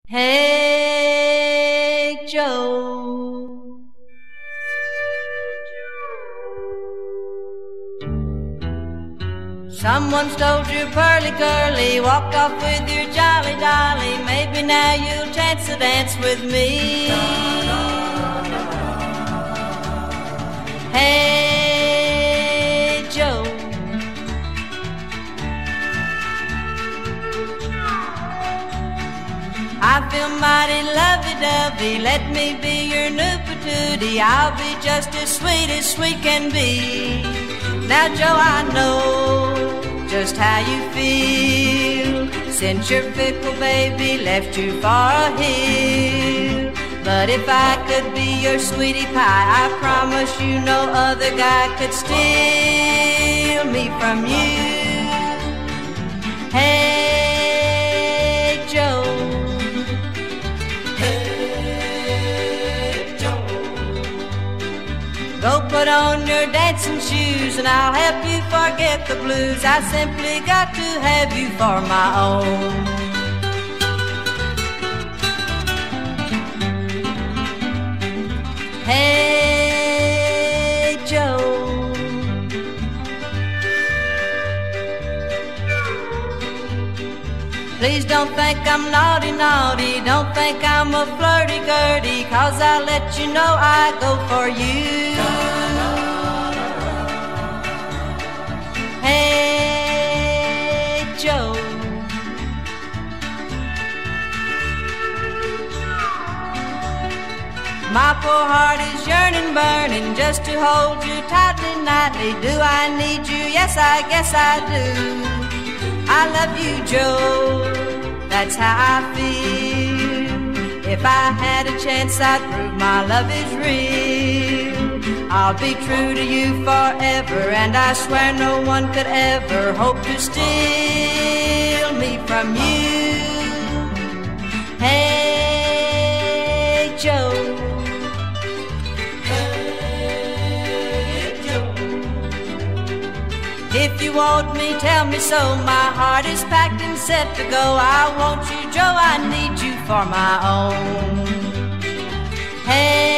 Hey, Joe. Someone stole your pearly curly, walked off with your jolly dolly. Maybe now you'll chance to dance with me. Hey, Joe. I feel mighty lovey-dovey, let me be your new patootie. I'll be just as sweet can be. Now, Joe, I know just how you feel since your fickle baby left you for a hill. But if I could be your sweetie pie, I promise you no other guy could steal me from you. Hey, Joe. Go put on your dancing shoes and I'll help you forget the blues. I simply got to have you for my own. Hey, Joe. Please don't think I'm naughty, don't think I'm a flirty-gurdy, 'cause I let you know I go for you. Hey, Joe. My poor heart is yearning, burning, just to hold you tightly, nightly. Do I need you? Yes, I guess I do. I love you, Joe, that's how I feel. If I had a chance, I'd prove my love is real. I'll be true to you forever, and I swear no one could ever hope to steal me from you. Hey, Joe. If you want me, tell me so. My heart is packed and set to go. I want you, Joe, I need you for my own. Hey.